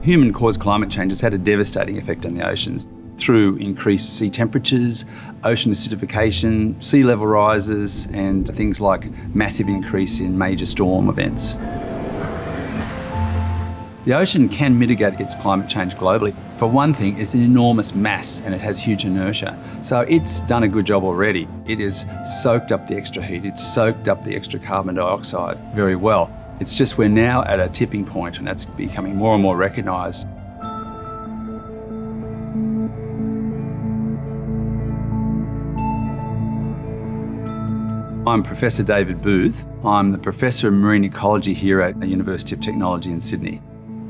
Human-caused climate change has had a devastating effect on the oceans through increased sea temperatures, ocean acidification, sea level rises, and things like massive increase in major storm events. The ocean can mitigate against climate change globally. For one thing, it's an enormous mass and it has huge inertia. So it's done a good job already. It has soaked up the extra heat, it's soaked up the extra carbon dioxide very well. It's just we're now at a tipping point, and that's becoming more and more recognised. I'm Professor David Booth. I'm the Professor of Marine Ecology here at the University of Technology in Sydney.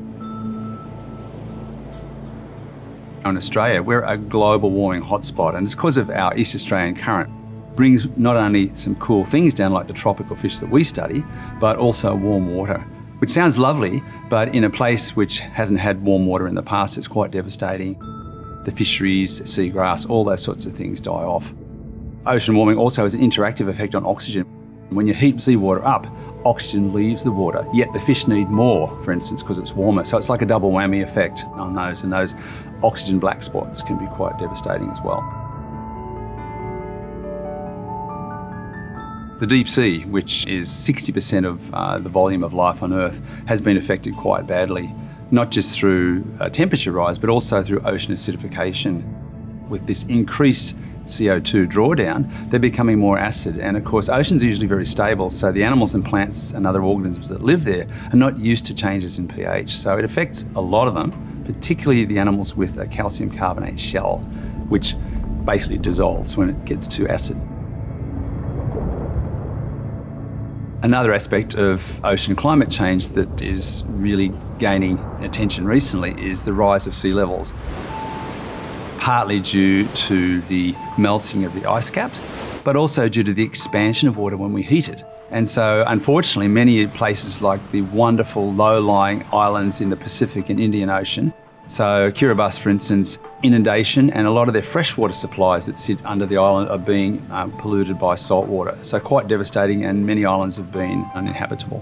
In Australia, we're a global warming hotspot, and it's because of our East Australian current. It brings not only some cool things down like the tropical fish that we study, but also warm water, which sounds lovely, but in a place which hasn't had warm water in the past, it's quite devastating. The fisheries, seagrass, all those sorts of things die off. Ocean warming also has an interactive effect on oxygen. When you heat seawater up, oxygen leaves the water, yet the fish need more, for instance, because it's warmer. So it's like a double whammy effect on those, and those oxygen black spots can be quite devastating as well. The deep sea, which is 60% of the volume of life on Earth, has been affected quite badly, not just through temperature rise, but also through ocean acidification. With this increased CO2 drawdown, they're becoming more acid. And of course, oceans are usually very stable, so the animals and plants and other organisms that live there are not used to changes in pH. So it affects a lot of them, particularly the animals with a calcium carbonate shell, which basically dissolves when it gets too acid. Another aspect of ocean climate change that is really gaining attention recently is the rise of sea levels, partly due to the melting of the ice caps, but also due to the expansion of water when we heat it. And so, unfortunately, many places like the wonderful low-lying islands in the Pacific and Indian Ocean, so Kiribati, for instance, inundation, and a lot of their freshwater supplies that sit under the island are being polluted by salt water. So quite devastating, and many islands have been uninhabitable.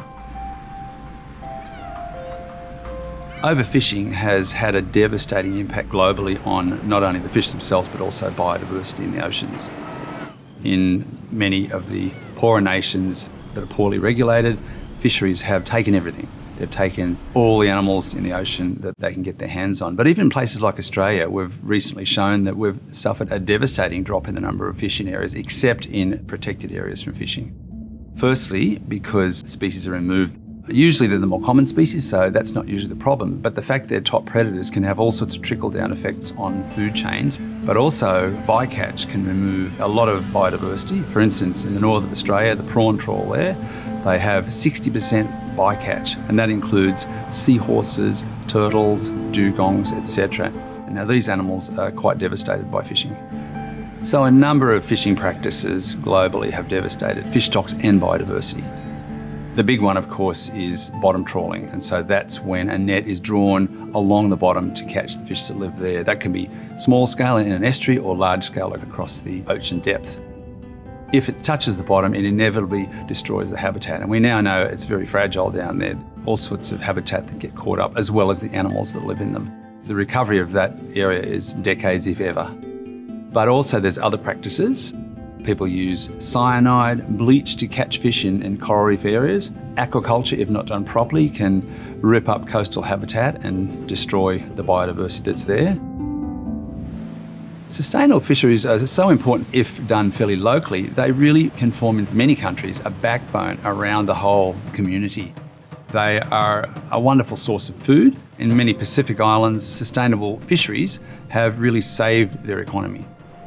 Overfishing has had a devastating impact globally on not only the fish themselves, but also biodiversity in the oceans. In many of the poorer nations that are poorly regulated, fisheries have taken everything. They've taken all the animals in the ocean that they can get their hands on. But even in places like Australia, we've recently shown that we've suffered a devastating drop in the number of fishing areas, except in protected areas from fishing. Firstly, because species are removed. Usually they're the more common species, so that's not usually the problem. But the fact they're top predators can have all sorts of trickle-down effects on food chains. But also, bycatch can remove a lot of biodiversity. For instance, in the north of Australia, the prawn trawl there, they have 60% bycatch, and that includes seahorses, turtles, dugongs, etc. Now, these animals are quite devastated by fishing. So a number of fishing practices globally have devastated fish stocks and biodiversity. The big one, of course, is bottom trawling, and so that's when a net is drawn along the bottom to catch the fish that live there. That can be small scale in an estuary or large scale across the ocean depths. If it touches the bottom, it inevitably destroys the habitat, and we now know it's very fragile down there. All sorts of habitat that get caught up, as well as the animals that live in them. The recovery of that area is decades, if ever. But also there's other practices. People use cyanide, bleach to catch fish in coral reef areas. Aquaculture, if not done properly, can rip up coastal habitat and destroy the biodiversity that's there. Sustainable fisheries are so important if done fairly locally. They really can form in many countries a backbone around the whole community. They are a wonderful source of food. In many Pacific islands, sustainable fisheries have really saved their economy.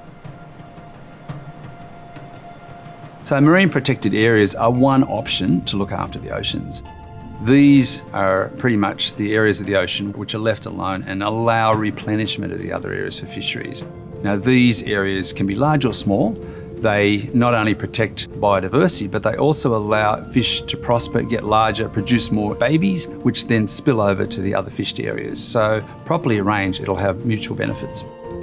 So marine protected areas are one option to look after the oceans. These are pretty much the areas of the ocean which are left alone and allow replenishment of the other areas for fisheries. Now, these areas can be large or small. They not only protect biodiversity, but they also allow fish to prosper, get larger, produce more babies, which then spill over to the other fished areas. So properly arranged, it'll have mutual benefits.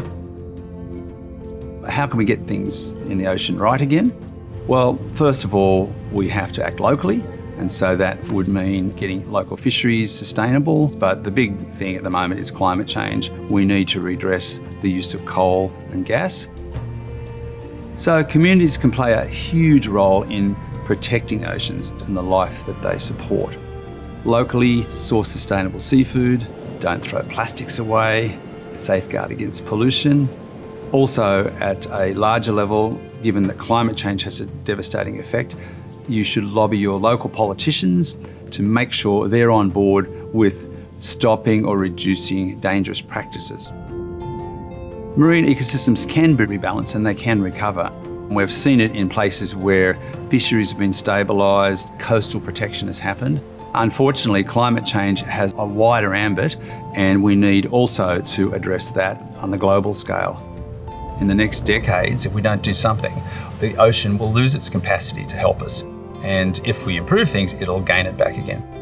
How can we get things in the ocean right again? Well, first of all, we have to act locally. And so that would mean getting local fisheries sustainable. But the big thing at the moment is climate change. We need to redress the use of coal and gas. So communities can play a huge role in protecting oceans and the life that they support. Locally, source sustainable seafood, don't throw plastics away, safeguard against pollution. Also, at a larger level, given that climate change has a devastating effect, you should lobby your local politicians to make sure they're on board with stopping or reducing dangerous practices. Marine ecosystems can be rebalanced and they can recover. We've seen it in places where fisheries have been stabilised, coastal protection has happened. Unfortunately, climate change has a wider ambit, and we need also to address that on the global scale. In the next decades, if we don't do something, the ocean will lose its capacity to help us. And if we improve things, it'll gain it back again.